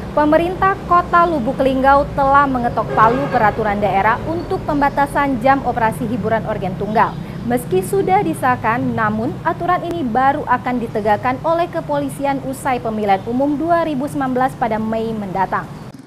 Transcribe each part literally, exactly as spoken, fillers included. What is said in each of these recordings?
Pemerintah Kota Lubuk Linggau telah mengetok palu peraturan daerah untuk pembatasan jam operasi hiburan organ tunggal. Meski sudah disahkan, namun aturan ini baru akan ditegakkan oleh kepolisian usai pemilihan umum dua ribu sembilan belas pada Mei mendatang.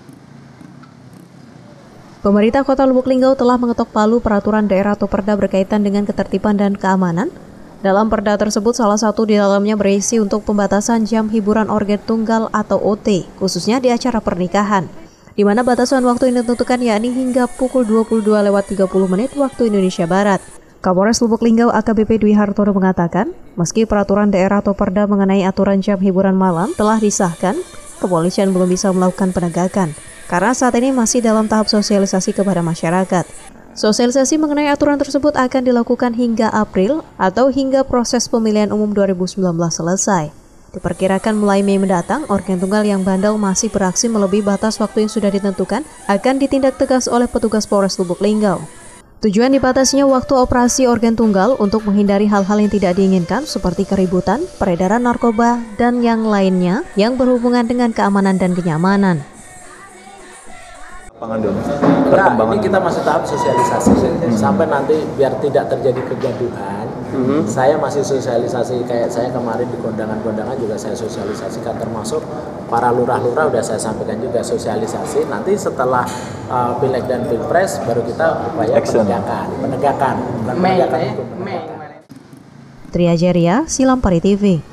Pemerintah Kota Lubuk Linggau telah mengetok palu peraturan daerah atau Perda berkaitan dengan ketertiban dan keamanan. Dalam Perda tersebut, salah satu di dalamnya berisi untuk pembatasan jam hiburan organ tunggal atau O T, khususnya di acara pernikahan, di mana batasan waktu yang ditentukan yakni hingga pukul dua puluh dua lewat tiga puluh menit waktu Indonesia Barat. Kapolres Lubuk Linggau A K B P Dwi Hartono mengatakan, meski peraturan daerah atau Perda mengenai aturan jam hiburan malam telah disahkan, kepolisian belum bisa melakukan penegakan, karena saat ini masih dalam tahap sosialisasi kepada masyarakat. Sosialisasi mengenai aturan tersebut akan dilakukan hingga April atau hingga proses pemilihan umum dua ribu sembilan belas selesai. Diperkirakan mulai Mei mendatang, organ tunggal yang bandel masih beraksi melebihi batas waktu yang sudah ditentukan akan ditindak tegas oleh petugas Polres Lubuk Linggau. Tujuan dibatasnya waktu operasi organ tunggal untuk menghindari hal-hal yang tidak diinginkan seperti keributan, peredaran narkoba, dan yang lainnya yang berhubungan dengan keamanan dan kenyamanan. Nah, ini kita masih tahap sosialisasi hmm. sampai nanti biar tidak terjadi kegaduhan. Hmm. Saya masih sosialisasi, kayak saya kemarin di kondangan-kondangan juga saya sosialisasikan, termasuk para lurah-lurah udah saya sampaikan juga sosialisasi. Nanti setelah uh, Pileg dan Pilpres baru kita upaya Action. penegakan, penegakan, bukan penegakan hukum. Triajeria, Silampari T V.